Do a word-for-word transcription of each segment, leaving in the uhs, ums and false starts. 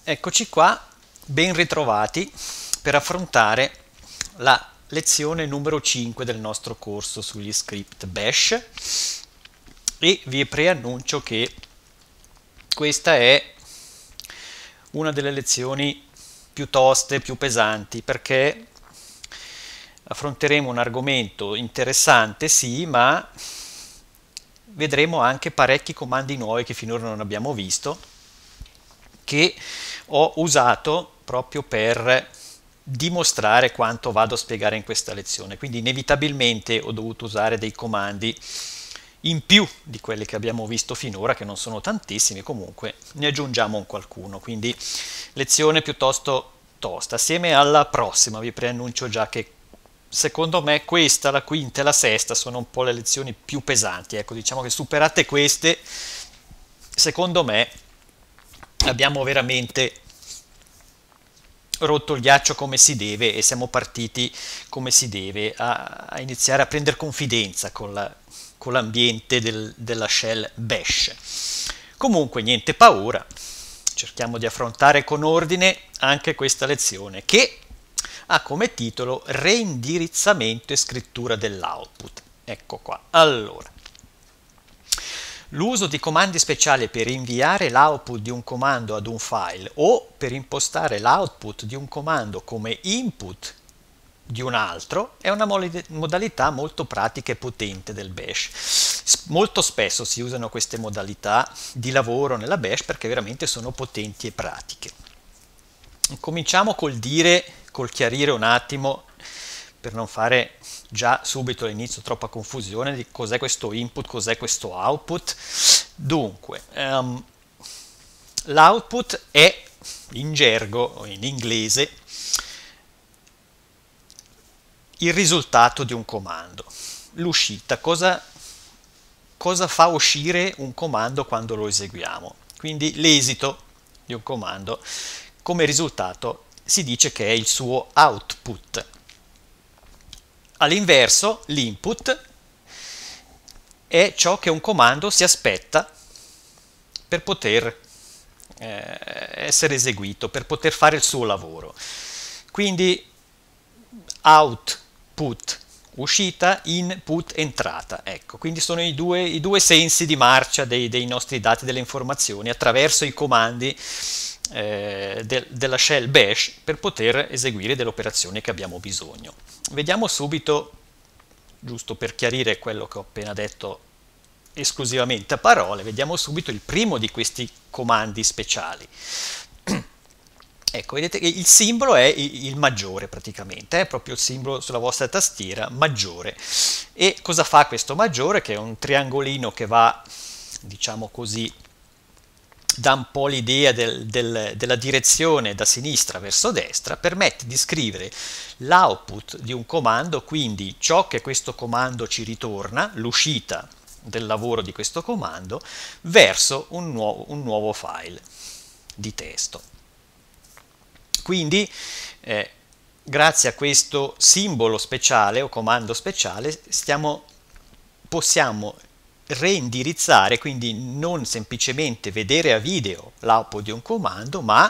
Eccoci qua, ben ritrovati per affrontare la lezione numero cinque del nostro corso sugli script bash e vi preannuncio che questa è una delle lezioni più toste, più pesanti, perché affronteremo un argomento interessante, sì, ma vedremo anche parecchi comandi nuovi che finora non abbiamo visto, che ho usato proprio per dimostrare quanto vado a spiegare in questa lezione. Quindi inevitabilmente ho dovuto usare dei comandi in più di quelli che abbiamo visto finora, che non sono tantissimi, comunque ne aggiungiamo un qualcuno. Quindi lezione piuttosto tosta. Assieme alla prossima vi preannuncio già che secondo me questa, la quinta e la sesta sono un po' le lezioni più pesanti. Ecco, diciamo che superate queste, secondo me abbiamo veramente rotto il ghiaccio come si deve e siamo partiti come si deve a, a iniziare a prendere confidenza con, la, con l'ambiente del, della shell bash. Comunque niente paura, cerchiamo di affrontare con ordine anche questa lezione che ha come titolo reindirizzamento e scrittura dell'output. Ecco qua. Allora, l'uso di comandi speciali per inviare l'output di un comando ad un file o per impostare l'output di un comando come input di un altro è una modalità molto pratica e potente del bash. Molto spesso si usano queste modalità di lavoro nella bash perché veramente sono potenti e pratiche. Cominciamo col dire, col chiarire un attimo, per non fare già subito all'inizio troppa confusione di cos'è questo input, cos'è questo output. Dunque, um, l'output è in gergo, in inglese, il risultato di un comando. L'uscita, cosa, cosa fa uscire un comando quando lo eseguiamo? Quindi l'esito di un comando, come risultato si dice che è il suo output. All'inverso, l'input è ciò che un comando si aspetta per poter eh, essere eseguito, per poter fare il suo lavoro. Quindi output, uscita, input, entrata. Ecco, quindi sono i due, i due sensi di marcia dei, dei nostri dati, delle informazioni, attraverso i comandi eh, de, della shell bash per poter eseguire delle operazioni che abbiamo bisogno. Vediamo subito, giusto per chiarire quello che ho appena detto esclusivamente a parole, vediamo subito il primo di questi comandi speciali. Ecco, vedete che il simbolo è il maggiore praticamente, è proprio il simbolo sulla vostra tastiera, maggiore. E cosa fa questo maggiore? Che è un triangolino che va, diciamo così, dà un po' l'idea del, del, della direzione da sinistra verso destra, permette di scrivere l'output di un comando, quindi ciò che questo comando ci ritorna, l'uscita del lavoro di questo comando, verso un nuovo, un nuovo file di testo. Quindi, eh, grazie a questo simbolo speciale o comando speciale, stiamo, possiamo reindirizzare, quindi non semplicemente vedere a video l'output di un comando, ma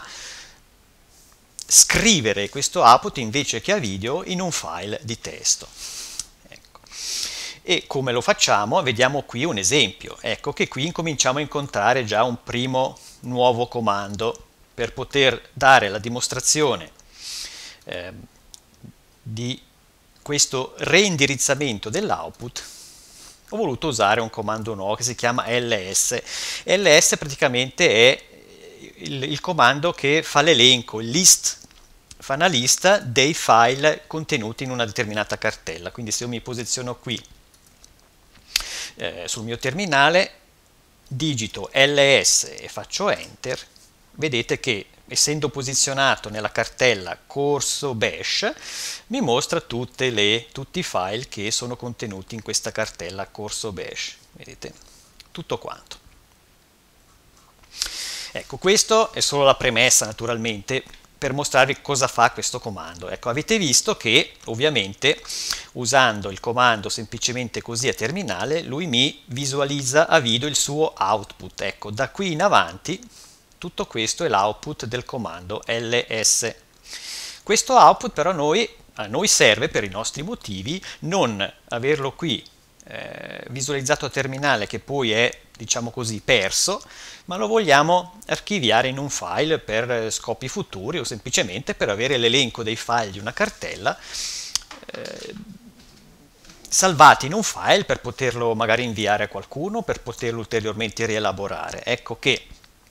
scrivere questo output invece che a video in un file di testo. Ecco. E come lo facciamo? Vediamo qui un esempio. Ecco che qui incominciamo a incontrare già un primo nuovo comando per poter dare la dimostrazione eh, di questo reindirizzamento dell'output. Ho voluto usare un comando nuovo che si chiama ls. ls praticamente è il, il comando che fa l'elenco, il list, fa una lista dei file contenuti in una determinata cartella. Quindi se io mi posiziono qui eh, sul mio terminale, digito ls e faccio enter, vedete che essendo posizionato nella cartella corso bash mi mostra tutte le, tutti i file che sono contenuti in questa cartella corso bash, vedete, tutto quanto. Ecco, questo è solo la premessa naturalmente per mostrarvi cosa fa questo comando. Ecco, avete visto che ovviamente usando il comando semplicemente così a terminale lui mi visualizza a video il suo output. Ecco, da qui in avanti Tutto questo è l'output del comando ls. Questo output però noi, a noi serve per i nostri motivi non averlo qui eh, visualizzato a terminale che poi è, diciamo così, perso, ma lo vogliamo archiviare in un file per scopi futuri o semplicemente per avere l'elenco dei file di una cartella eh, salvati in un file per poterlo magari inviare a qualcuno, per poterlo ulteriormente rielaborare. Ecco che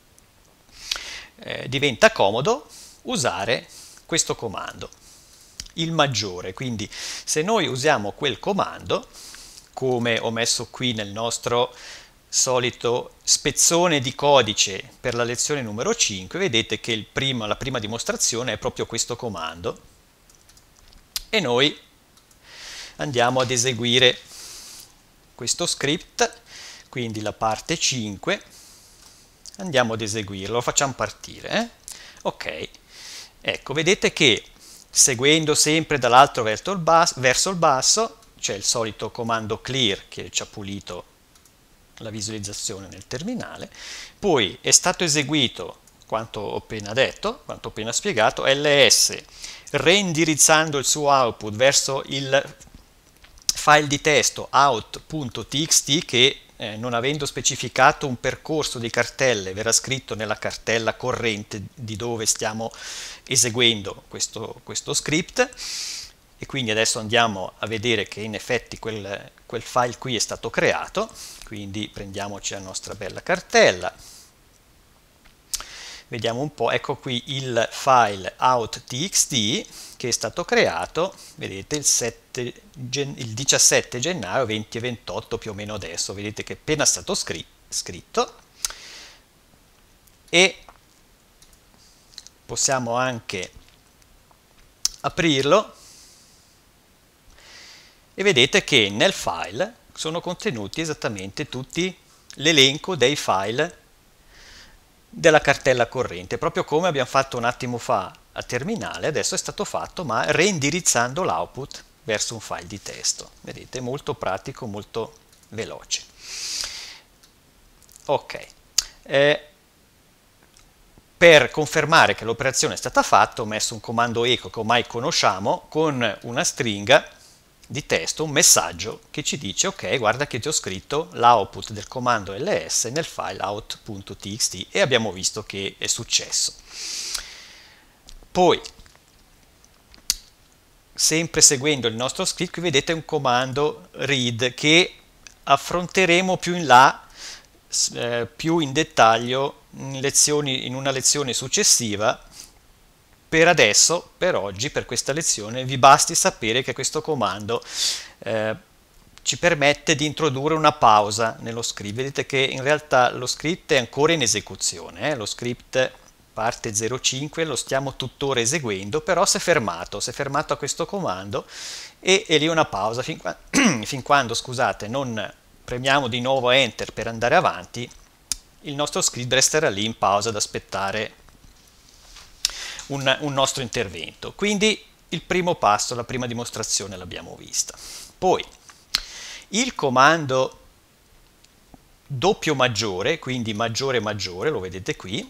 eh, diventa comodo usare questo comando, il maggiore. Quindi se noi usiamo quel comando, come ho messo qui nel nostro solito spezzone di codice per la lezione numero cinque, vedete che il primo, la prima dimostrazione è proprio questo comando e noi andiamo ad eseguire questo script, quindi la parte cinque, andiamo ad eseguirlo, lo facciamo partire. Eh? Ok, ecco, vedete che seguendo sempre dall'alto verso il basso, verso il basso c'è il solito comando clear che ci ha pulito la visualizzazione nel terminale, poi è stato eseguito quanto ho appena detto, quanto ho appena spiegato, ls reindirizzando il suo output verso il file di testo out.txt che eh, non avendo specificato un percorso di cartelle verrà scritto nella cartella corrente di dove stiamo eseguendo questo, questo script. E quindi adesso andiamo a vedere che in effetti quel, quel file qui è stato creato, quindi prendiamoci la nostra bella cartella, vediamo un po', ecco qui il file out.txt che è stato creato, vedete il, sette, il diciassette gennaio venti ventotto più o meno adesso, vedete che è appena stato scritto e possiamo anche aprirlo. E vedete che nel file sono contenuti esattamente tutti l'elenco dei file della cartella corrente, proprio come abbiamo fatto un attimo fa a terminale, adesso è stato fatto ma reindirizzando l'output verso un file di testo. Vedete, molto pratico, molto veloce. Ok, eh, per confermare che l'operazione è stata fatta ho messo un comando echo che ormai conosciamo con una stringa di testo, un messaggio che ci dice ok, guarda che ti ho scritto l'output del comando ls nel file out.txt e abbiamo visto che è successo. Poi, sempre seguendo il nostro script, qui vedete un comando read che affronteremo più in là, eh, più in dettaglio in, lezioni, in una lezione successiva. Per adesso, per oggi, per questa lezione, vi basti sapere che questo comando eh, ci permette di introdurre una pausa nello script. Vedete che in realtà lo script è ancora in esecuzione, eh? Lo script parte zero cinque, lo stiamo tuttora eseguendo, però si è fermato, si è fermato a questo comando e è lì una pausa. Fin, qua, fin quando, scusate, non premiamo di nuovo Enter per andare avanti, il nostro script resterà lì in pausa ad aspettare Un, un nostro intervento. Quindi il primo passo, la prima dimostrazione l'abbiamo vista. Poi il comando doppio maggiore, quindi maggiore maggiore, lo vedete qui,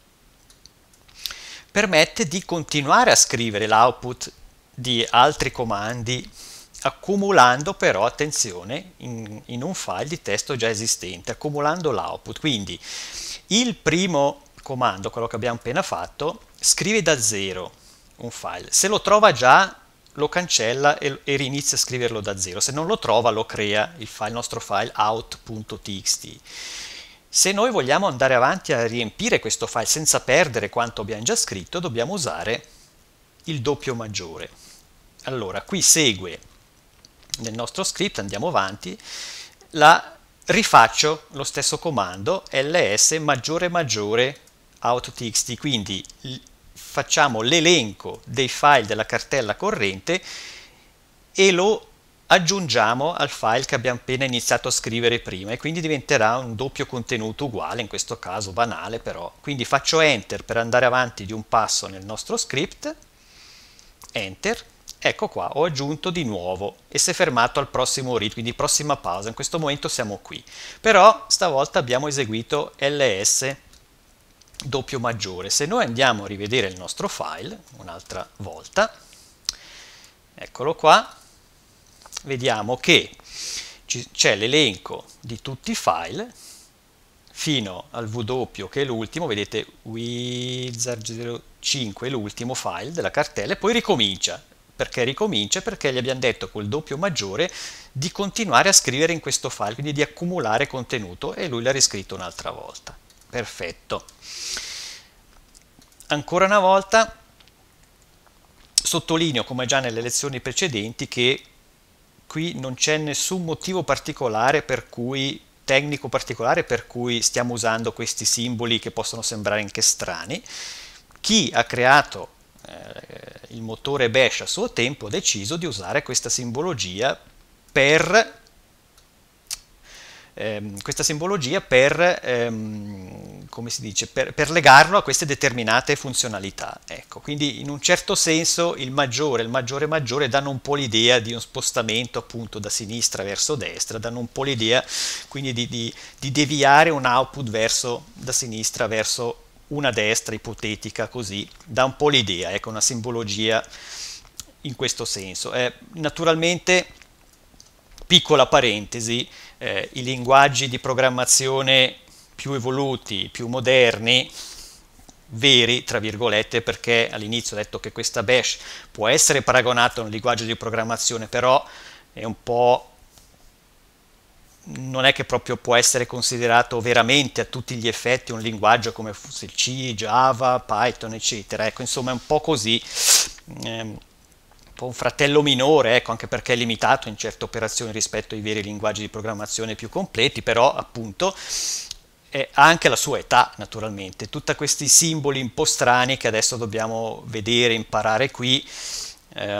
permette di continuare a scrivere l'output di altri comandi accumulando però, attenzione, in, in un file di testo già esistente, accumulando l'output. Quindi il primo comando, quello che abbiamo appena fatto, scrive da zero un file, se lo trova già lo cancella e, e rinizia a scriverlo da zero, se non lo trova lo crea il, file, il nostro file out.txt. Se noi vogliamo andare avanti a riempire questo file senza perdere quanto abbiamo già scritto, dobbiamo usare il doppio maggiore. Allora qui segue nel nostro script, andiamo avanti, la rifaccio lo stesso comando ls maggiore maggiore out.txt, quindi facciamo l'elenco dei file della cartella corrente e lo aggiungiamo al file che abbiamo appena iniziato a scrivere prima e quindi diventerà un doppio contenuto uguale, in questo caso banale però. Quindi faccio Enter per andare avanti di un passo nel nostro script, Enter, ecco qua, ho aggiunto di nuovo e si è fermato al prossimo read, quindi prossima pausa, in questo momento siamo qui. Però stavolta abbiamo eseguito ls doppio maggiore. Se noi andiamo a rivedere il nostro file un'altra volta, eccolo qua, vediamo che c'è l'elenco di tutti i file fino al W che è l'ultimo, vedete Wizard zero cinque è l'ultimo file della cartella, e poi ricomincia. Perché ricomincia? Perché gli abbiamo detto col doppio maggiore di continuare a scrivere in questo file, quindi di accumulare contenuto, e lui l'ha riscritto un'altra volta. Perfetto. Ancora una volta sottolineo, come già nelle lezioni precedenti, che qui non c'è nessun motivo particolare per cui tecnico particolare per cui stiamo usando questi simboli che possono sembrare anche strani. Chi ha creato eh, il motore Bash a suo tempo ha deciso di usare questa simbologia per ehm, questa simbologia per ehm, come si dice per, per legarlo a queste determinate funzionalità. Ecco, quindi in un certo senso il maggiore il maggiore maggiore danno un po' l'idea di un spostamento appunto da sinistra verso destra, danno un po' l'idea quindi di, di, di deviare un output verso da sinistra verso una destra ipotetica, così dà un po' l'idea, ecco, una simbologia in questo senso. Eh, naturalmente, piccola parentesi, eh, i linguaggi di programmazione più evoluti, più moderni, veri, tra virgolette, perché all'inizio ho detto che questa Bash può essere paragonata a un linguaggio di programmazione, però è un po'... non è che proprio può essere considerato veramente a tutti gli effetti un linguaggio come fosse il C, Java, Python, eccetera. Ecco, insomma, è un po' così, ehm, un po' un fratello minore, ecco, anche perché è limitato in certe operazioni rispetto ai veri linguaggi di programmazione più completi, però appunto eh, ha anche la sua età, naturalmente. Tutti questi simboli un po' strani che adesso dobbiamo vedere, imparare qui, eh,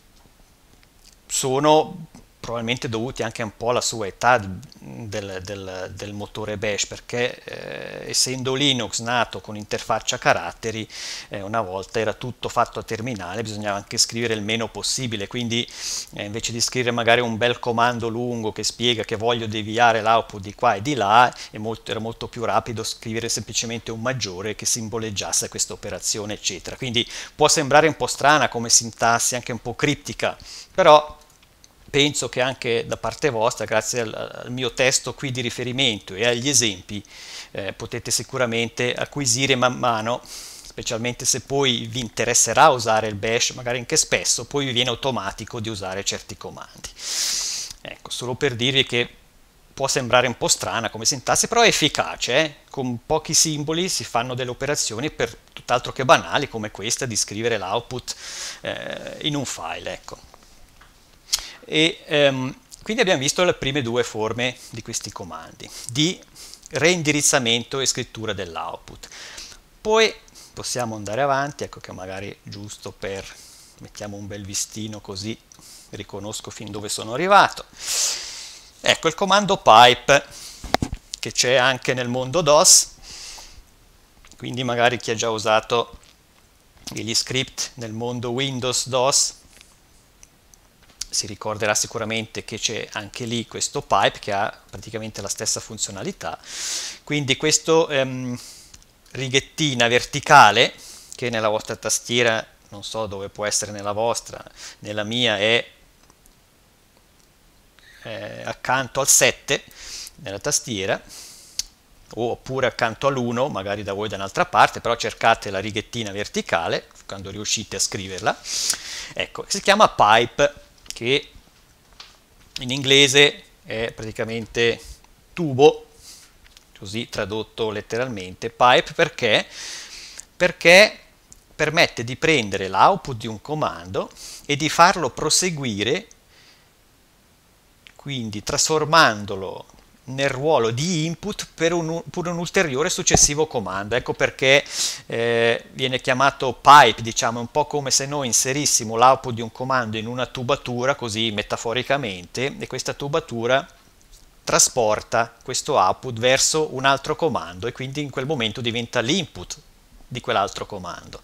sono probabilmente dovuti anche un po' alla sua età del, del, del motore Bash, perché eh, essendo Linux nato con interfaccia a caratteri, eh, una volta era tutto fatto a terminale, bisognava anche scrivere il meno possibile, quindi eh, invece di scrivere magari un bel comando lungo che spiega che voglio deviare l'output di qua e di là, è molto, era molto più rapido scrivere semplicemente un maggiore che simboleggiasse questa operazione, eccetera. Quindi può sembrare un po' strana come sintassi, anche un po' criptica, però penso che anche da parte vostra, grazie al, al mio testo qui di riferimento e agli esempi, eh, potete sicuramente acquisire man mano, specialmente se poi vi interesserà usare il Bash, magari anche spesso, poi vi viene automatico di usare certi comandi. Ecco, solo per dirvi che può sembrare un po' strana come sintassi, però è efficace, eh? Con pochi simboli si fanno delle operazioni per tutt'altro che banali, come questa di scrivere l'output eh, in un file, ecco. E ehm, quindi abbiamo visto le prime due forme di questi comandi, di reindirizzamento e scrittura dell'output. Poi possiamo andare avanti, ecco che magari giusto per, mettiamo un bel vistino così riconosco fin dove sono arrivato. Ecco il comando pipe, che c'è anche nel mondo DOS, quindi magari chi ha già usato gli script nel mondo Windows DOS si ricorderà sicuramente che c'è anche lì questo pipe che ha praticamente la stessa funzionalità. Quindi questo ehm, righettina verticale che nella vostra tastiera, non so dove può essere nella vostra, nella mia è eh, accanto al sette nella tastiera, oppure accanto all'uno, magari da voi da un'altra parte, però cercate la righettina verticale quando riuscite a scriverla. Ecco, si chiama pipe, che in inglese è praticamente tubo, così tradotto letteralmente. Pipe perché? Perché permette di prendere l'output di un comando e di farlo proseguire, quindi trasformandolo nel ruolo di input per un, per un ulteriore successivo comando. Ecco perché eh, viene chiamato pipe, diciamo, un po' come se noi inserissimo l'output di un comando in una tubatura, così metaforicamente, e questa tubatura trasporta questo output verso un altro comando e quindi in quel momento diventa l'input di quell'altro comando.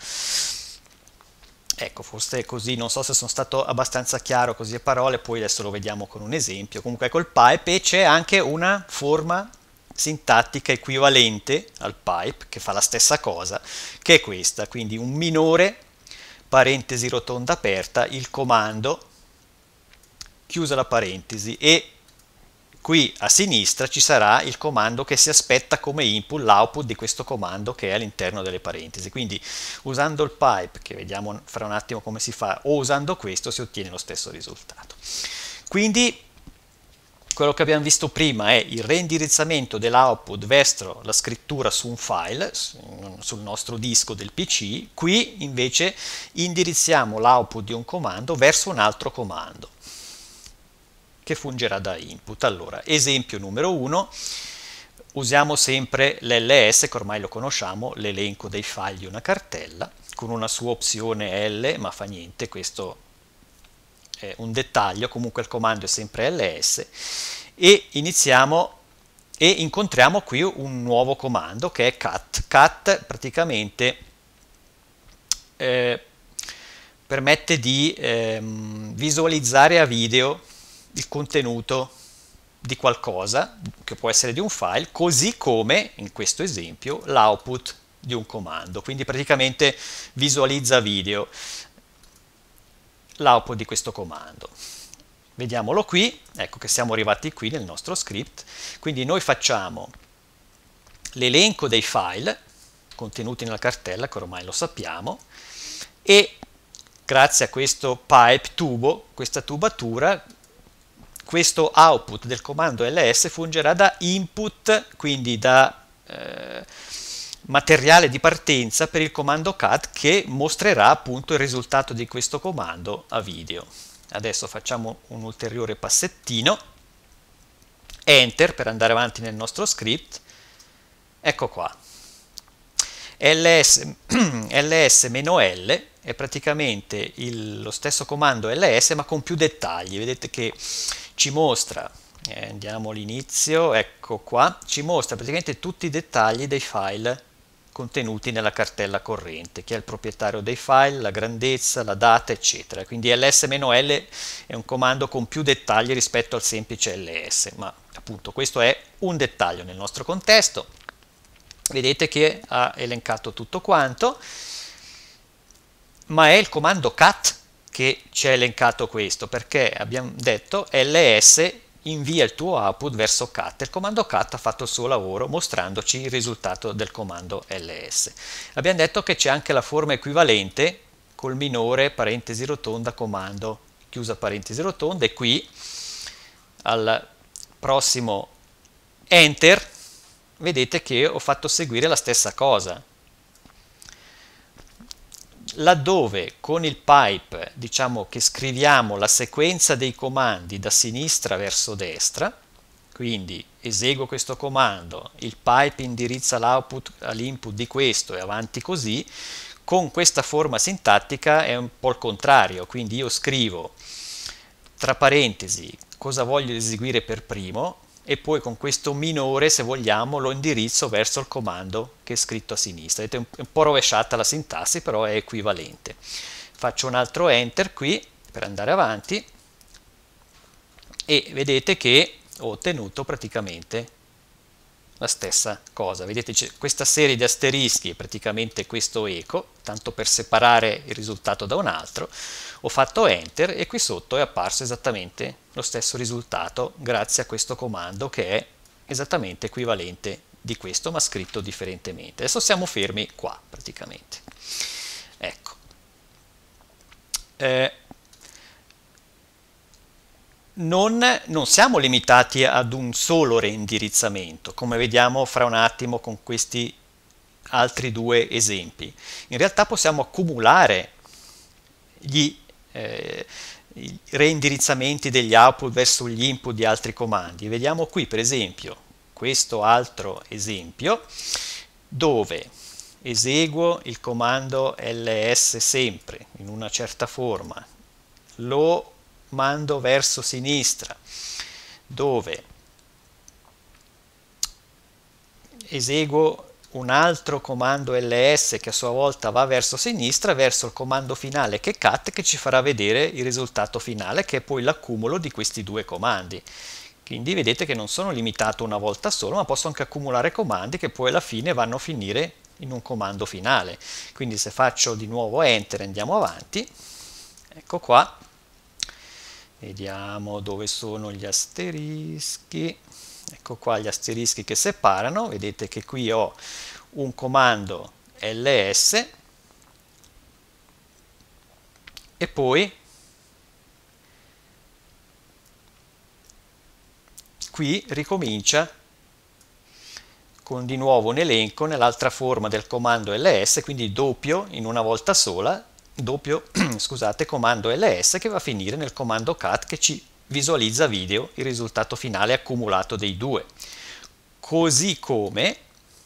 Ecco, forse così, non so se sono stato abbastanza chiaro così a parole, poi adesso lo vediamo con un esempio. Comunque col pipe, e c'è anche una forma sintattica equivalente al pipe, che fa la stessa cosa, che è questa, quindi un minore, parentesi rotonda aperta, il comando, chiusa la parentesi, e qui a sinistra ci sarà il comando che si aspetta come input, l'output di questo comando che è all'interno delle parentesi. Quindi usando il pipe, che vediamo fra un attimo come si fa, o usando questo si ottiene lo stesso risultato. Quindi quello che abbiamo visto prima è il reindirizzamento dell'output verso la scrittura su un file, sul nostro disco del P C. Qui invece indirizziamo l'output di un comando verso un altro comando che fungerà da input. Allora, esempio numero uno, usiamo sempre l'L S, che ormai lo conosciamo, l'elenco dei file di una cartella, con una sua opzione L, ma fa niente, questo è un dettaglio, comunque il comando è sempre L S, e iniziamo e incontriamo qui un nuovo comando che è cat. Cat praticamente eh, permette di eh, visualizzare a video il contenuto di qualcosa, che può essere di un file, così come in questo esempio l'output di un comando. Quindi praticamente visualizza video l'output di questo comando. Vediamolo qui, ecco che siamo arrivati qui nel nostro script. Quindi noi facciamo l'elenco dei file contenuti nella cartella, che ormai lo sappiamo, e grazie a questo pipe tubo, questa tubatura, questo output del comando L S fungerà da input, quindi da eh, materiale di partenza per il comando cat, che mostrerà appunto il risultato di questo comando a video. Adesso facciamo un ulteriore passettino, enter per andare avanti nel nostro script. Ecco qua, ls, ls-l è praticamente il, lo stesso comando L S ma con più dettagli. Vedete che ci mostra, eh, andiamo all'inizio, ecco qua, ci mostra praticamente tutti i dettagli dei file contenuti nella cartella corrente, chi è il proprietario dei file, la grandezza, la data, eccetera. Quindi ls-l è un comando con più dettagli rispetto al semplice L S, ma appunto questo è un dettaglio nel nostro contesto. Vedete che ha elencato tutto quanto, ma è il comando cat che ci ha elencato questo, perché abbiamo detto L S invia il tuo output verso cat. Il comando cat ha fatto il suo lavoro mostrandoci il risultato del comando L S. Abbiamo detto che c'è anche la forma equivalente col minore, parentesi rotonda, comando, chiusa parentesi rotonda, e qui al prossimo enter vedete che ho fatto seguire la stessa cosa. Laddove con il pipe diciamo che scriviamo la sequenza dei comandi da sinistra verso destra, quindi eseguo questo comando, il pipe indirizza l'output all'input di questo e avanti così, con questa forma sintattica è un po' il contrario, quindi io scrivo tra parentesi cosa voglio eseguire per primo e poi con questo minore, se vogliamo, lo indirizzo verso il comando che è scritto a sinistra. Vedete, è un po' rovesciata la sintassi, però è equivalente. Faccio un altro enter qui per andare avanti e vedete che ho ottenuto praticamente la stessa cosa. Vedete, c'è questa serie di asterischi è praticamente questo eco, tanto per separare il risultato da un altro. Ho fatto enter e qui sotto è apparso esattamente lo stesso risultato grazie a questo comando che è esattamente equivalente di questo ma scritto differentemente. Adesso siamo fermi qua praticamente. Ecco. Eh, Non, non siamo limitati ad un solo reindirizzamento, come vediamo fra un attimo con questi altri due esempi. In realtà possiamo accumulare gli, eh, i reindirizzamenti degli output verso gli input di altri comandi. Vediamo qui per esempio questo altro esempio dove eseguo il comando ls sempre in una certa forma, lo mando verso sinistra, dove eseguo un altro comando ls che a sua volta va verso sinistra, verso il comando finale che è cat, che ci farà vedere il risultato finale, che è poi l'accumulo di questi due comandi. Quindi vedete che non sono limitato una volta sola, ma posso anche accumulare comandi che poi alla fine vanno a finire in un comando finale. Quindi se faccio di nuovo Enter e andiamo avanti, ecco qua, vediamo dove sono gli asterischi, ecco qua gli asterischi che separano, vedete che qui ho un comando ls e poi qui ricomincia con di nuovo un elenco nell'altra forma del comando ls, quindi doppio in una volta sola, doppio scusate, comando ls che va a finire nel comando cat che ci visualizza video il risultato finale accumulato dei due. Così come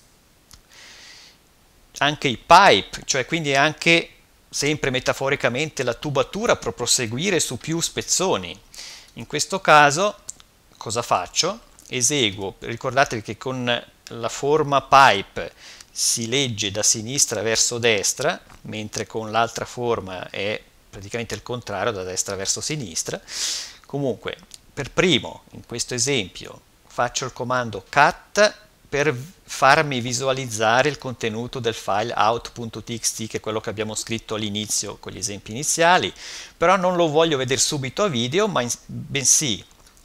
anche i pipe, cioè quindi anche sempre metaforicamente la tubatura per proseguire su più spezzoni. In questo caso cosa faccio? Eseguo, ricordatevi che con la forma pipe si legge da sinistra verso destra, mentre con l'altra forma è praticamente il contrario, da destra verso sinistra. Comunque, per primo, in questo esempio, faccio il comando cat per farmi visualizzare il contenuto del file out.txt, che è quello che abbiamo scritto all'inizio con gli esempi iniziali, però non lo voglio vedere subito a video, ma in, bensì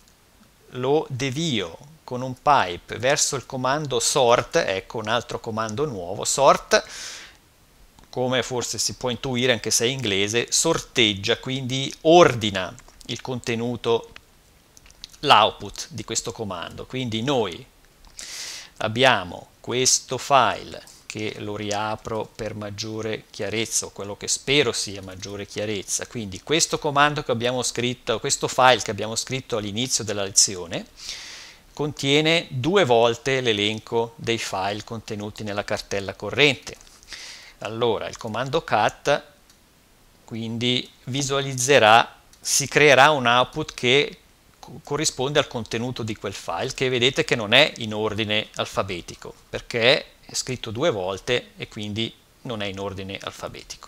lo devio con un pipe verso il comando sort, ecco un altro comando nuovo, sort, come forse si può intuire anche se è inglese, sorteggia, quindi ordina il contenuto, l'output di questo comando. Quindi noi abbiamo questo file che lo riapro per maggiore chiarezza, o quello che spero sia maggiore chiarezza. Quindi questo comando che abbiamo scritto, questo file che abbiamo scritto all'inizio della lezione, contiene due volte l'elenco dei file contenuti nella cartella corrente. Allora il comando cat quindi visualizzerà, si creerà un output che corrisponde al contenuto di quel file, che vedete che non è in ordine alfabetico perché è scritto due volte e quindi non è in ordine alfabetico.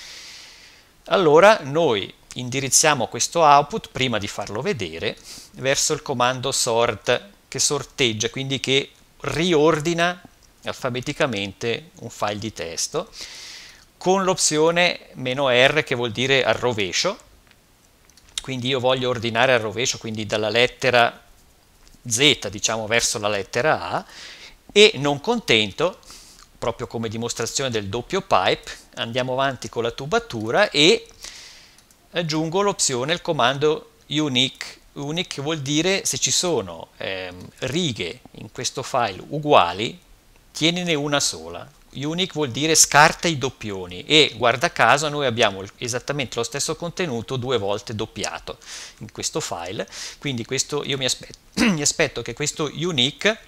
Allora noi indirizziamo questo output, prima di farlo vedere, verso il comando sort, che sorteggia, quindi che riordina alfabeticamente un file di testo, con l'opzione "-r", che vuol dire al rovescio. Quindi io voglio ordinare al rovescio, quindi dalla lettera Z, diciamo, verso la lettera A, e non contento, proprio come dimostrazione del doppio pipe, andiamo avanti con la tubatura e aggiungo l'opzione, il comando unique, unique che vuol dire se ci sono ehm, righe in questo file uguali, tienine una sola. Unique vuol dire scarta i doppioni e guarda caso noi abbiamo esattamente lo stesso contenuto due volte doppiato in questo file, quindi questo io mi aspetto, mi aspetto che questo unique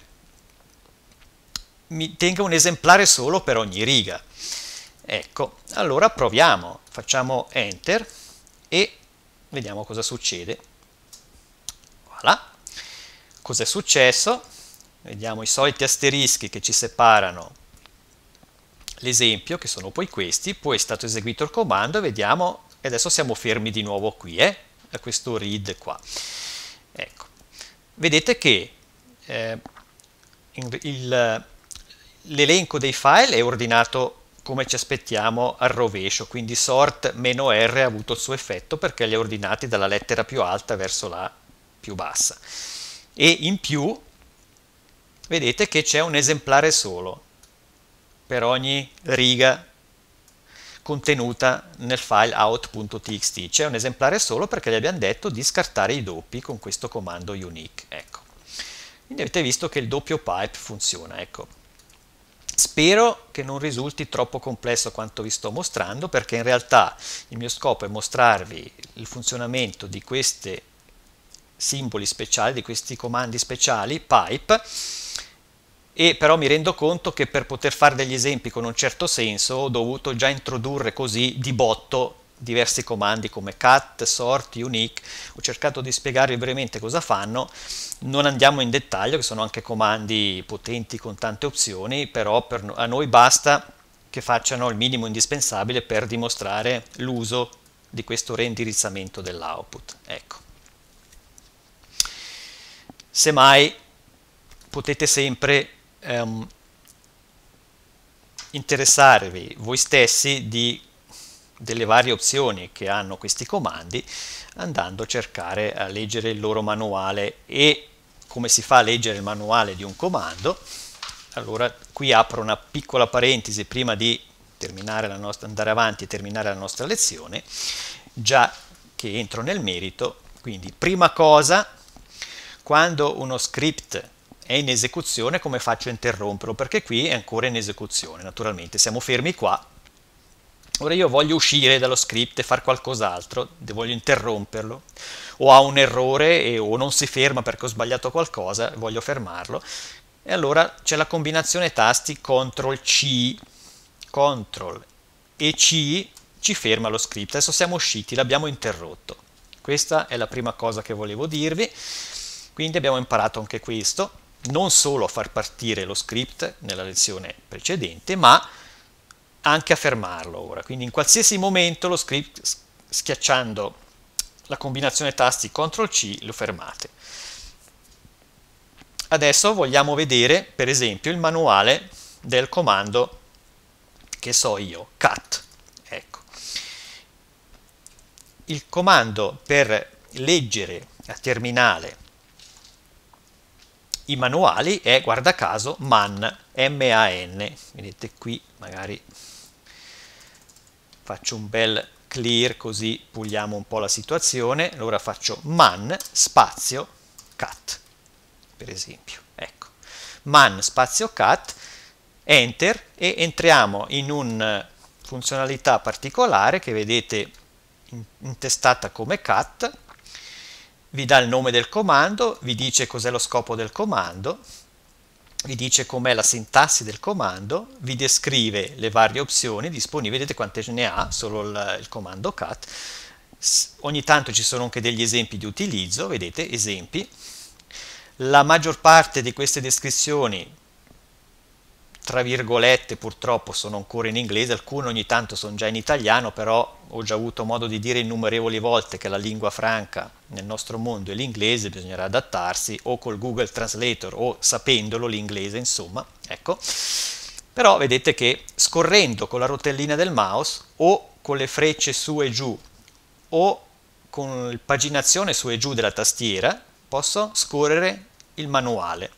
mi tenga un esemplare solo per ogni riga. Ecco, allora proviamo, facciamo enter e vediamo cosa succede. Voilà. Cos'è successo? Vediamo i soliti asterischi che ci separano l'esempio, che sono poi questi, poi è stato eseguito il comando e vediamo, e adesso siamo fermi di nuovo qui, eh, a questo read qua. Ecco, vedete che eh, l'elenco dei file è ordinato come ci aspettiamo al rovescio, quindi sort meno R ha avuto il suo effetto perché li ha ordinati dalla lettera più alta verso la più bassa. E in più vedete che c'è un esemplare solo per ogni riga contenuta nel file out.txt. C'è un esemplare solo perché gli abbiamo detto di scartare i doppi con questo comando unique. Ecco. Quindi avete visto che il doppio pipe funziona. Ecco. Spero che non risulti troppo complesso quanto vi sto mostrando, perché in realtà il mio scopo è mostrarvi il funzionamento di questi simboli speciali, di questi comandi speciali, pipe, e però mi rendo conto che per poter fare degli esempi con un certo senso ho dovuto già introdurre così di botto diversi comandi come cat, sort, unique. Ho cercato di spiegarvi brevemente cosa fanno, non andiamo in dettaglio, che sono anche comandi potenti con tante opzioni, però per no- a noi basta che facciano il minimo indispensabile per dimostrare l'uso di questo reindirizzamento dell'output. Ecco. Semmai potete sempre ehm, interessarvi voi stessi di, delle varie opzioni che hanno questi comandi, andando a cercare a leggere il loro manuale. E come si fa a leggere il manuale di un comando? Allora qui apro una piccola parentesi prima di terminare la nostra, andare avanti e terminare la nostra lezione, già che entro nel merito. Quindi prima cosa, quando uno script è in esecuzione, come faccio a interromperlo? Perché qui è ancora in esecuzione, naturalmente siamo fermi qua. Ora io voglio uscire dallo script e fare qualcos'altro, voglio interromperlo, o ha un errore e, o non si ferma perché ho sbagliato qualcosa, voglio fermarlo. E allora c'è la combinazione tasti control C, control e C ci ferma lo script. Adesso siamo usciti, l'abbiamo interrotto. Questa è la prima cosa che volevo dirvi. Quindi abbiamo imparato anche questo, non solo a far partire lo script nella lezione precedente, ma anche a fermarlo ora. Quindi in qualsiasi momento lo script, schiacciando la combinazione tasti control C, lo fermate. Adesso vogliamo vedere per esempio il manuale del comando, che so io, cat. Ecco. Il comando per leggere a terminale i manuali è, guarda caso, man, M A N. Vedete qui, magari faccio un bel clear così puliamo un po' la situazione. Allora faccio man spazio cat, per esempio. Ecco, man spazio cat, enter, e entriamo in una funzionalità particolare che vedete intestata come cat. Vi dà il nome del comando, vi dice cos'è lo scopo del comando, vi dice com'è la sintassi del comando, vi descrive le varie opzioni disponibili. Vedete quante ne ha solo il, il comando cat. Ogni tanto ci sono anche degli esempi di utilizzo, vedete, esempi. La maggior parte di queste descrizioni, tra virgolette, purtroppo sono ancora in inglese, alcune ogni tanto sono già in italiano, però ho già avuto modo di dire innumerevoli volte che la lingua franca nel nostro mondo è l'inglese, bisognerà adattarsi o col Google Translator o sapendolo l'inglese, insomma, ecco. Però vedete che scorrendo con la rotellina del mouse o con le frecce su e giù o con il paginazione su e giù della tastiera posso scorrere il manuale.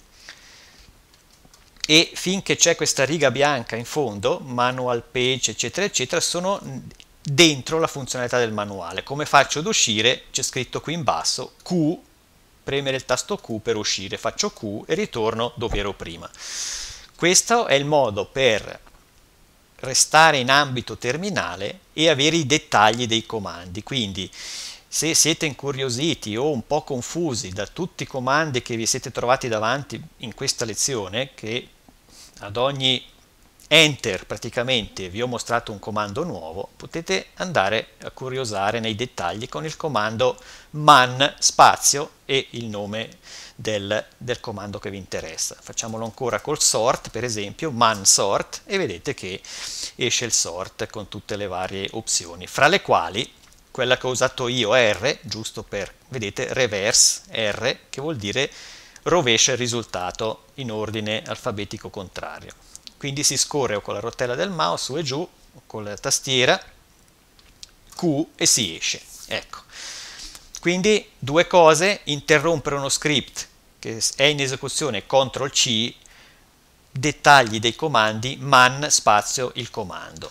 E finché c'è questa riga bianca in fondo, manual page eccetera eccetera, sono dentro la funzionalità del manuale. Come faccio ad uscire? C'è scritto qui in basso Q, premere il tasto Q per uscire, faccio Q e ritorno dove ero prima. Questo è il modo per restare in ambito terminale e avere i dettagli dei comandi. Quindi se siete incuriositi o un po' confusi da tutti i comandi che vi siete trovati davanti in questa lezione, che ad ogni enter praticamente vi ho mostrato un comando nuovo, potete andare a curiosare nei dettagli con il comando man spazio e il nome del, del comando che vi interessa. Facciamolo ancora col sort, per esempio man sort, e vedete che esce il sort con tutte le varie opzioni, fra le quali quella che ho usato io è R, giusto per, vedete, reverse R, che vuol dire rovescia il risultato in ordine alfabetico contrario. Quindi si scorre o con la rotella del mouse su e giù, o con la tastiera Q e si esce. Ecco. Quindi due cose: interrompere uno script che è in esecuzione control C, dettagli dei comandi man spazio il comando.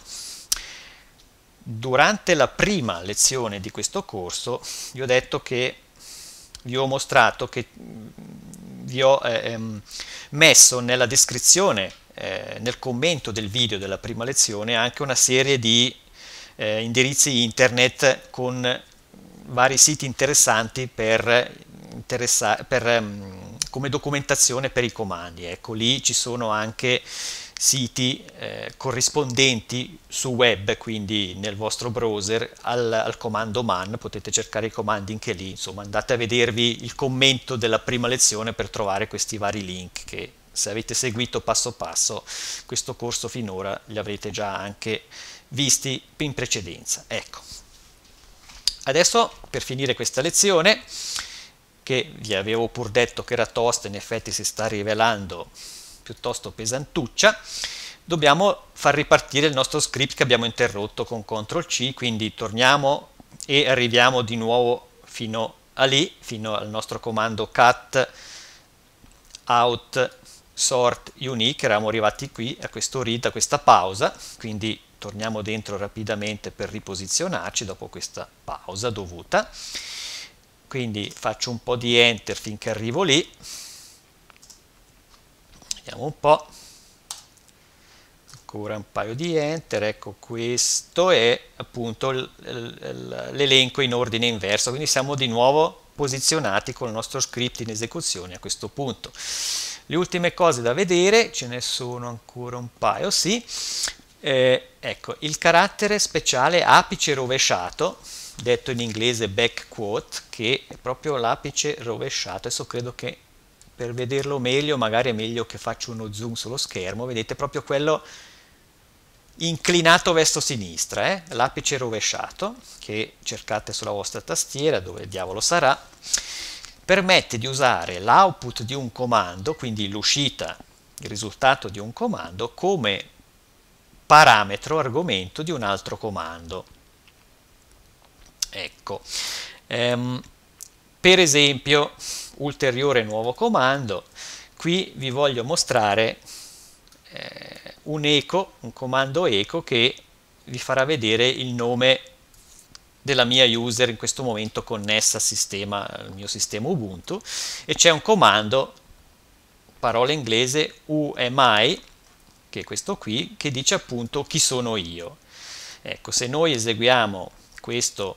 Durante la prima lezione di questo corso vi ho detto che vi ho mostrato che vi ho eh, messo nella descrizione, eh, nel commento del video della prima lezione, anche una serie di eh, indirizzi internet con vari siti interessanti per, interessa per um, come documentazione per i comandi. Ecco, lì ci sono anche siti eh, corrispondenti su web, quindi nel vostro browser al, al comando man potete cercare i comandi anche lì. Insomma, andate a vedervi il commento della prima lezione per trovare questi vari link che, se avete seguito passo passo questo corso finora, li avrete già anche visti in precedenza. Ecco, adesso per finire questa lezione che vi avevo pur detto che era tosta, in effetti si sta rivelando piuttosto pesantuccia, dobbiamo far ripartire il nostro script che abbiamo interrotto con control C, quindi torniamo e arriviamo di nuovo fino a lì, fino al nostro comando cat out sort unique, eravamo arrivati qui a questo read, a questa pausa, quindi torniamo dentro rapidamente per riposizionarci dopo questa pausa dovuta. Quindi faccio un po' di enter finché arrivo lì, vediamo un po', ancora un paio di enter, ecco questo è appunto l'elenco in ordine inverso, quindi siamo di nuovo posizionati con il nostro script in esecuzione a questo punto. Le ultime cose da vedere, ce ne sono ancora un paio, sì, eh, ecco il carattere speciale apice rovesciato, detto in inglese back quote, che è proprio l'apice rovesciato. Adesso credo che per vederlo meglio magari è meglio che faccio uno zoom sullo schermo, vedete proprio quello inclinato verso sinistra, eh? L'apice rovesciato, che cercate sulla vostra tastiera, dove diavolo sarà, permette di usare l'output di un comando, quindi l'uscita, il risultato di un comando, come parametro, argomento di un altro comando. Ecco, ehm, per esempio, ulteriore nuovo comando, qui vi voglio mostrare eh, un echo, un comando echo che vi farà vedere il nome della mia user in questo momento connessa al sistema, al mio sistema Ubuntu, e c'è un comando, parola inglese who am I, che è questo qui, che dice appunto chi sono io. Ecco, se noi eseguiamo questo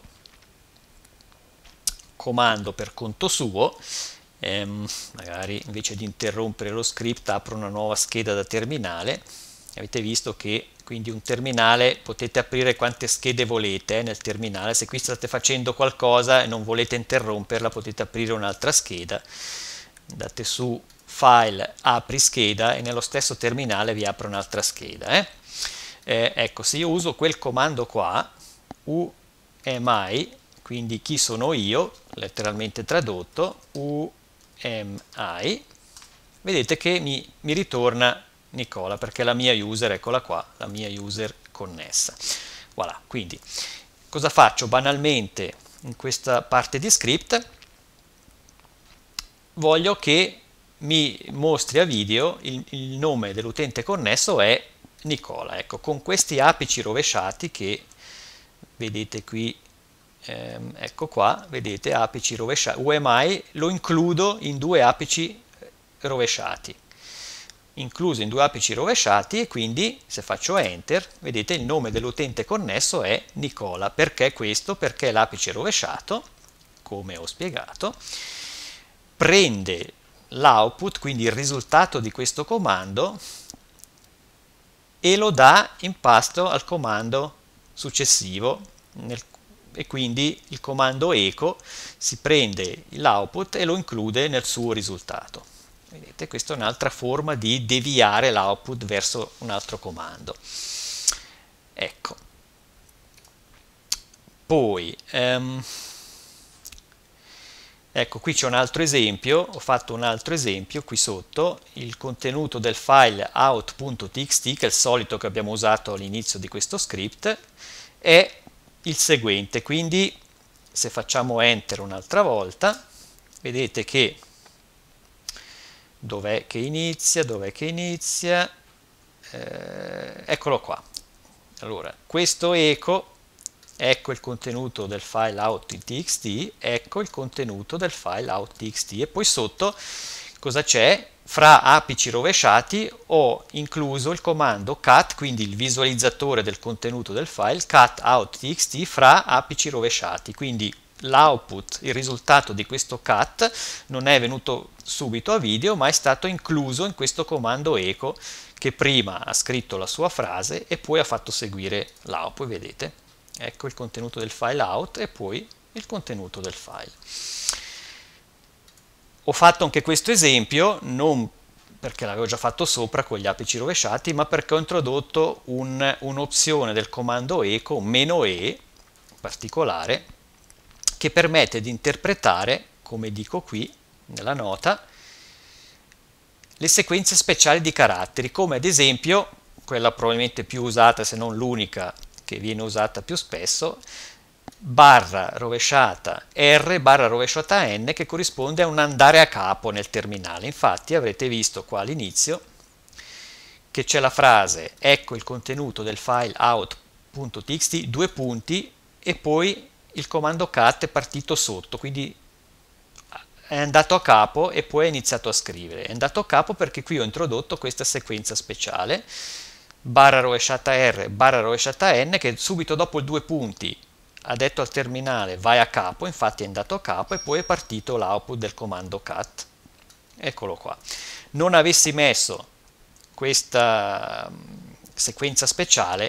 comando per conto suo, ehm, magari invece di interrompere lo script apro una nuova scheda da terminale. Avete visto che quindi un terminale potete aprire quante schede volete eh, nel terminale. Se qui state facendo qualcosa e non volete interromperla, potete aprire un'altra scheda, andate su file, apri scheda, e nello stesso terminale vi apre un'altra scheda. Eh? Eh, ecco, se io uso quel comando qua, who am I, quindi chi sono io, letteralmente tradotto, who am I, vedete che mi, mi ritorna Nicola, perché la mia user, eccola qua, la mia user connessa. Voilà, quindi cosa faccio? Banalmente in questa parte di script voglio che mi mostri a video il, il nome dell'utente connesso è Nicola. Ecco, con questi apici rovesciati che vedete qui, ehm, ecco qua, vedete apici rovesciati, who am I, lo includo in due apici rovesciati. Incluso in due apici rovesciati, e quindi se faccio enter vedete il nome dell'utente connesso è Nicola. Perché questo? Perché l'apice rovesciato, come ho spiegato, prende l'output, quindi il risultato di questo comando, e lo dà in pasto al comando successivo, nel, e quindi il comando echo si prende l'output e lo include nel suo risultato. Vedete, questa è un'altra forma di deviare l'output verso un altro comando. Ecco. Poi, um, ecco, qui c'è un altro esempio, ho fatto un altro esempio qui sotto, il contenuto del file out.txt, che è il solito che abbiamo usato all'inizio di questo script, è il seguente. Quindi, se facciamo enter un'altra volta, vedete che dov'è che inizia, dov'è che inizia, eh, eccolo qua. Allora, questo echo, ecco il contenuto del file out.txt, ecco il contenuto del file out.txt, e poi sotto cosa c'è? Fra apici rovesciati ho incluso il comando cat, quindi il visualizzatore del contenuto del file, cat out.txt fra apici rovesciati, quindi l'output, il risultato di questo cat non è venuto subito a video, ma è stato incluso in questo comando echo, che prima ha scritto la sua frase e poi ha fatto seguire l'output. Vedete? Ecco il contenuto del file out e poi il contenuto del file. Ho fatto anche questo esempio non perché l'avevo già fatto sopra con gli apici rovesciati, ma perché ho introdotto un, un'opzione del comando echo, meno e particolare, che permette di interpretare come dico qui nella nota, le sequenze speciali di caratteri, come ad esempio quella probabilmente più usata, se non l'unica che viene usata più spesso, barra rovesciata R barra rovesciata N, che corrisponde a un andare a capo nel terminale. Infatti avrete visto qua all'inizio che c'è la frase ecco il contenuto del file out.txt, due punti, e poi il comando cat è partito sotto, quindi è andato a capo e poi è iniziato a scrivere. È andato a capo perché qui ho introdotto questa sequenza speciale, barra rovesciata R, barra rovesciata N, che subito dopo il due punti ha detto al terminale vai a capo, infatti è andato a capo, e poi è partito l'output del comando cat. Eccolo qua. Non avessi messo questa sequenza speciale,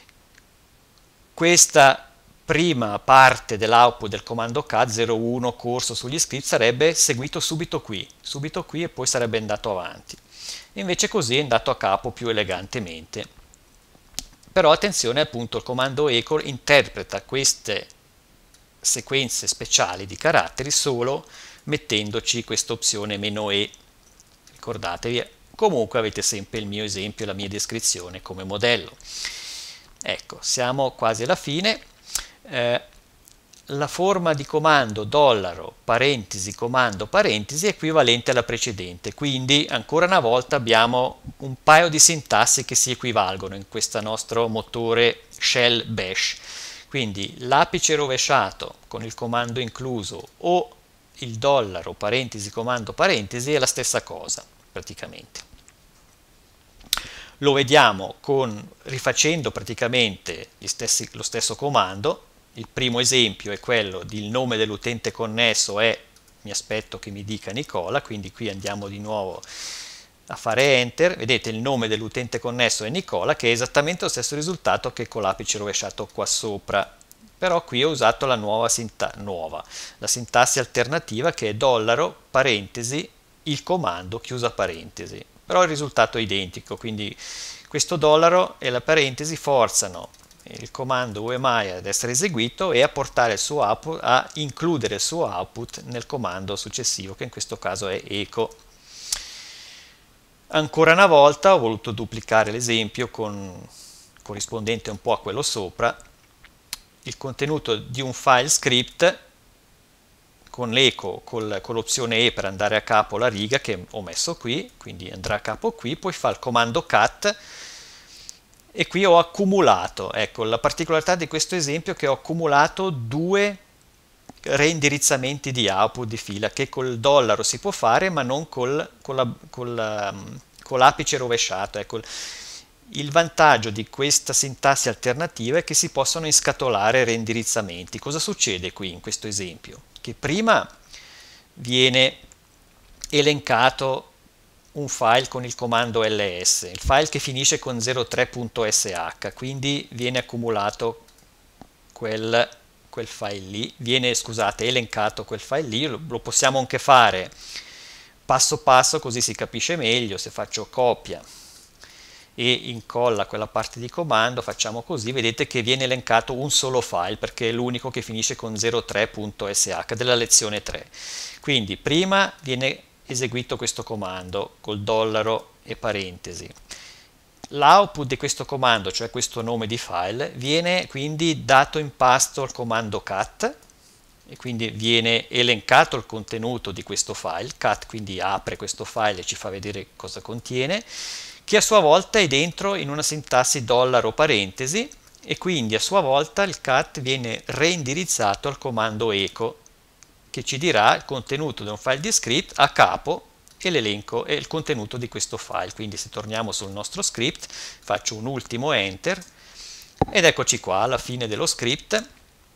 questa prima parte dell'output del comando cat zero uno corso sugli script sarebbe seguito subito qui, subito qui e poi sarebbe andato avanti. Invece così è andato a capo più elegantemente. Però attenzione, appunto, il comando echo interpreta queste sequenze speciali di caratteri solo mettendoci questa opzione "-e". Ricordatevi, comunque avete sempre il mio esempio e la mia descrizione come modello. Ecco, siamo quasi alla fine. Eh, la forma di comando dollaro parentesi comando parentesi è equivalente alla precedente, quindi ancora una volta abbiamo un paio di sintassi che si equivalgono in questo nostro motore shell bash. Quindi l'apice rovesciato con il comando incluso o il dollaro parentesi comando parentesi è la stessa cosa praticamente. Lo vediamo con, rifacendo praticamente gli stessi, lo stesso comando. Il primo esempio è quello del nome dell'utente connesso è, mi aspetto che mi dica Nicola, quindi qui andiamo di nuovo a fare enter, vedete il nome dell'utente connesso è Nicola, che è esattamente lo stesso risultato che con l'apice rovesciato qua sopra, però qui ho usato la nuova, sinta nuova la sintassi alternativa, che è dollaro parentesi il comando chiusa parentesi, però il risultato è identico, quindi questo dollaro e la parentesi forzano il comando UMI ad essere eseguito e a portare il suo output, a includere il suo output nel comando successivo, che in questo caso è echo. Ancora una volta ho voluto duplicare l'esempio con corrispondente un po' a quello sopra, il contenuto di un file script con l'echo, con l'opzione E per andare a capo la riga che ho messo qui, quindi andrà a capo qui, poi fa il comando cat e qui ho accumulato, ecco la particolarità di questo esempio è che ho accumulato due reindirizzamenti di output di fila, che col dollaro si può fare ma non col, con, la, con, la, con l'apice rovesciato. Ecco, il vantaggio di questa sintassi alternativa è che si possono inscatolare reindirizzamenti. Cosa succede qui in questo esempio? Che prima viene elencato un file con il comando ls, il file che finisce con zero tre punto sh, quindi viene accumulato quel, quel file lì, viene scusate elencato quel file lì, lo, lo possiamo anche fare passo passo così si capisce meglio. Se faccio copia e incolla quella parte di comando, facciamo così, vedete che viene elencato un solo file perché è l'unico che finisce con zero tre punto sh della lezione tre. Quindi prima viene eseguito questo comando col dollaro e parentesi. L'output di questo comando, cioè questo nome di file, viene quindi dato in pasto al comando cat e quindi viene elencato il contenuto di questo file. Cat quindi apre questo file e ci fa vedere cosa contiene, che a sua volta è dentro in una sintassi dollaro parentesi e quindi a sua volta il cat viene reindirizzato al comando echo, che ci dirà il contenuto di un file di script a capo e l'elenco e il contenuto di questo file. Quindi se torniamo sul nostro script, faccio un ultimo enter ed eccoci qua alla fine dello script.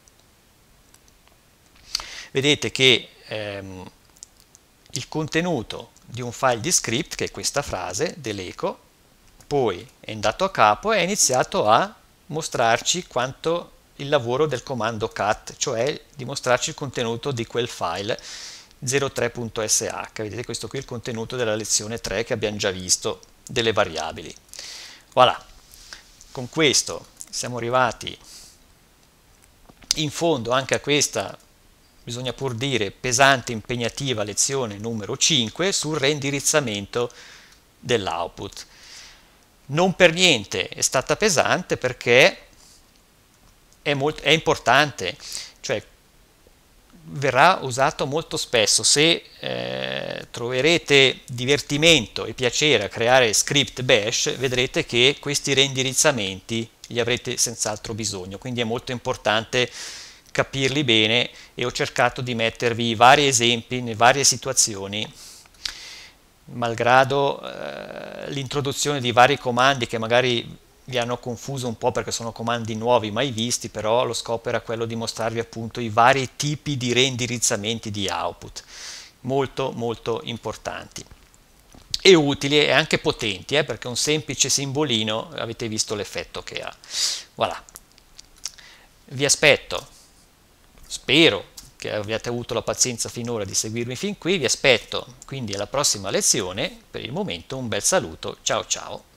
Vedete che ehm, il contenuto di un file di script, che è questa frase dell'echo, poi è andato a capo e ha iniziato a mostrarci quanto il lavoro del comando cat, cioè dimostrarci il contenuto di quel file zero tre punto sh. Vedete, questo qui è il contenuto della lezione tre che abbiamo già visto delle variabili. Voilà, con questo siamo arrivati in fondo anche a questa bisogna pur dire pesante e impegnativa lezione numero cinque sul reindirizzamento dell'output. Non per niente è stata pesante, perché è, molto, è importante, cioè verrà usato molto spesso. Se eh, troverete divertimento e piacere a creare script bash, vedrete che questi reindirizzamenti li avrete senz'altro bisogno, quindi è molto importante capirli bene, e ho cercato di mettervi vari esempi in varie situazioni, malgrado eh, l'introduzione di vari comandi che magari vi hanno confuso un po' perché sono comandi nuovi mai visti, però lo scopo era quello di mostrarvi appunto i vari tipi di reindirizzamenti di output, molto molto importanti e utili e anche potenti, eh, perché un semplice simbolino avete visto l'effetto che ha. Voilà. Vi aspetto, spero che abbiate avuto la pazienza finora di seguirmi fin qui, vi aspetto quindi alla prossima lezione. Per il momento un bel saluto, ciao ciao.